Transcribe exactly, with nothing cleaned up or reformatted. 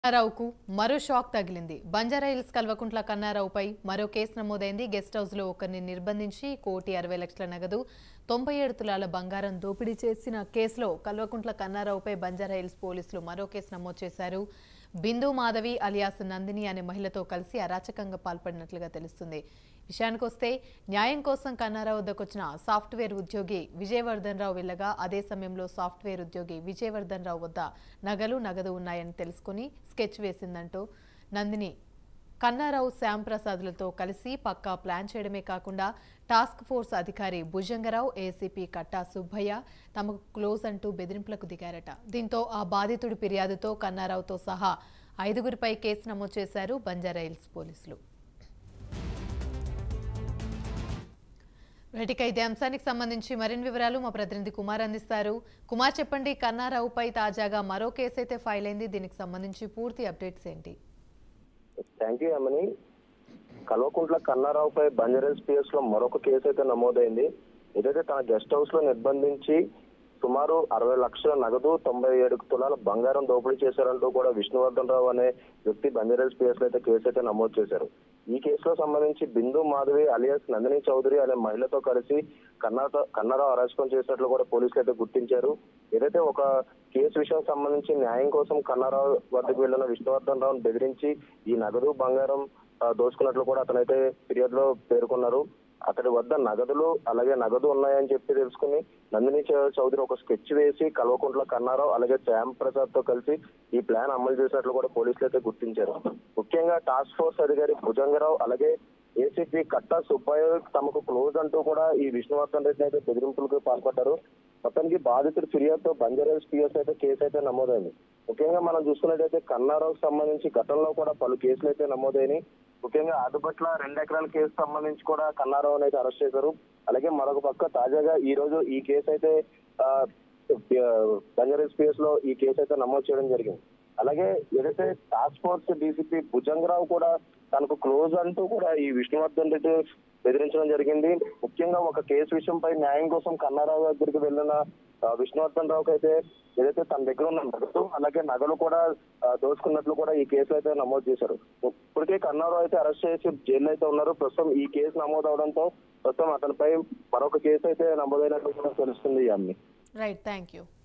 కన్నారావుకు మరో షాక్ తగిలింది. బంజారాహిల్స్ కల్వకుంట్ల కన్నారావుపై మరో కేసు నమోదైంది. గెస్ట్ హౌస్ లో ఒకరిని నిర్బంధించి కోటి అరవై లక్షల నగదు, తొంభై ఏడు తులాల బంగారం దోపిడీ చేసిన కేసులో కల్వకుంట్ల కన్నారావుపై బంజారాహిల్స్ పోలీసులు మరో కేసు నమోదు చేశారు. బిందు మాధవి అలియాస్ నందిని అనే మహిళతో కలిసి అరాచకంగా పాల్పడినట్లుగా తెలుస్తుంది. విషయానికొస్తే న్యాయం కోసం కన్నారావు వద్దకొచ్చిన సాఫ్ట్వేర్ ఉద్యోగి విజయవర్ధన్ రావు వెళ్లగా అదే సమయంలో సాఫ్ట్వేర్ ఉద్యోగి విజయవర్ధన్ రావు వద్ద నగలు నగదు ఉన్నాయని తెలుసుకుని స్కెచ్ వేసిందంటూ నందిని కన్నారావు శ్యామ్ ప్రసాద్లతో కలిసి పక్కా ప్లాన్ చేయడమే కాకుండా టాస్క్ ఫోర్స్ అధికారి భుజంగరావు, ఏసీపీ కట్టా సుబ్బయ్య తమకు క్లోజ్ అంటూ బెదిరింపులకు దిగారట. దీంతో ఆ బాధితుడి ఫిర్యాదుతో కన్నారావుతో సహా ఐదుగురిపై కేసు నమోదు చేశారు బంజారాహిల్స్ పోలీసులు. రైటిక ఇదే అంశానికి సంబంధించి మరిన్ని వివరాలు మా ప్రతినిధి కుమార్ అందిస్తారు. కుమార్, చెప్పండి, కన్నారావుపై తాజాగా మరో కేసు అయితే ఫైల్ అయింది. దీనికి సంబంధించి పూర్తి అప్డేట్స్ ఏంటి? థ్యాంక్ యూ అమ్మని. కల్వకుంట్ల కన్నారావుపై బంజారాహిల్స్ పిఎస్ లో మరొక కేసు అయితే నమోదైంది. ఏదైతే తన గెస్ట్ హౌస్ లో నిర్బంధించి సుమారు అరవై లక్షల నగదు, తొంభై ఏడు తులాల బంగారం దోపిడీ చేశారంటూ కూడా విష్ణువర్ధన్ రావు అనే వ్యక్తి బంజారాహిల్స్ పిఎస్ లో అయితే కేసు అయితే నమోదు చేశారు. ఈ కేసులో సంబంధించి బిందు మాధవి అలియాస్ నందిని చౌదరి అనే మహిళతో కలిసి కన్నా కన్నారావు అరాచకం చేసినట్లు కూడా పోలీసులు అయితే గుర్తించారు. ఏదైతే ఒక కేసు విషయం సంబంధించి న్యాయం కోసం కన్నారావు వద్దకు వెళ్లిన విష్ణువర్ధన్ రావును బెదిరించి ఈ నగదు బంగారం దోచుకున్నట్లు కూడా అతనైతే ఫిర్యాదులో పేర్కొన్నారు. అతడి వద్ద నగదులు అలాగే నగదు ఉన్నాయని చెప్పి తెలుసుకుని నందిని చౌదరి ఒక స్కెచ్ వేసి కల్వకుంట్ల కన్నారావు అలాగే శ్యామ్ ప్రసాద్ తో కలిసి ఈ ప్లాన్ అమలు చేసినట్లు కూడా పోలీసులు అయితే గుర్తించారు. ముఖ్యంగా టాస్క్ ఫోర్స్ అధికారి భుజంగరావు అలాగే ఏసీపీ కట్టా సుబ్బయ్య తమకు క్లోజ్ అంటూ కూడా ఈ విష్ణువర్ధన్ రెడ్డి అయితే బెదిరింపులకు పాల్పడ్డారు. మొత్తానికి బాధితుడి ఫిర్యాదుతో బంజారాహిల్స్ పిఎస్ అయితే కేసు అయితే నమోదైంది. ముఖ్యంగా మనం చూసుకున్నట్టయితే కన్నారావుకు సంబంధించి గతంలో కూడా పలు కేసులు అయితే నమోదైనాయి. ముఖ్యంగా ఆదుపట్ల రెండు ఎకరాల కేసు సంబంధించి కూడా కన్నారావు అయితే అరెస్ట్ చేశారు. అలాగే మరొక పక్క తాజాగా ఈ రోజు ఈ కేసు అయితే బంజారాహిల్స్ పిఎస్ లో ఈ కేసు అయితే నమోదు చేయడం జరిగింది. అలాగే ఏదైతే టాస్క్ ఫోర్స్ డీసీపీ భుజంగరావు కూడా తనకు క్లోజ్ అంటూ కూడా ఈ విష్ణువర్ధన్ రెడ్డి బెదిరించడం జరిగింది. ముఖ్యంగా ఒక కేసు విషయంపై న్యాయం కోసం కన్నారావు దగ్గరికి వెళ్ళిన విష్ణువర్ధన్ రావుకి అయితే ఏదైతే తన దగ్గర ఉన్న నగదు అలాగే నగలు కూడా దోచుకున్నట్లు కూడా ఈ కేసులో అయితే నమోదు చేశారు. ఇప్పటికే కన్నారావు అయితే అరెస్ట్ చేసి జైల్లో అయితే ఉన్నారు. ప్రస్తుతం ఈ కేసు నమోదు అవడంతో ప్రస్తుతం అతనిపై మరొక కేసు అయితే నమోదైనట్లు కూడా తెలుస్తుంది. అన్ని రైట్, థ్యాంక్ యూ.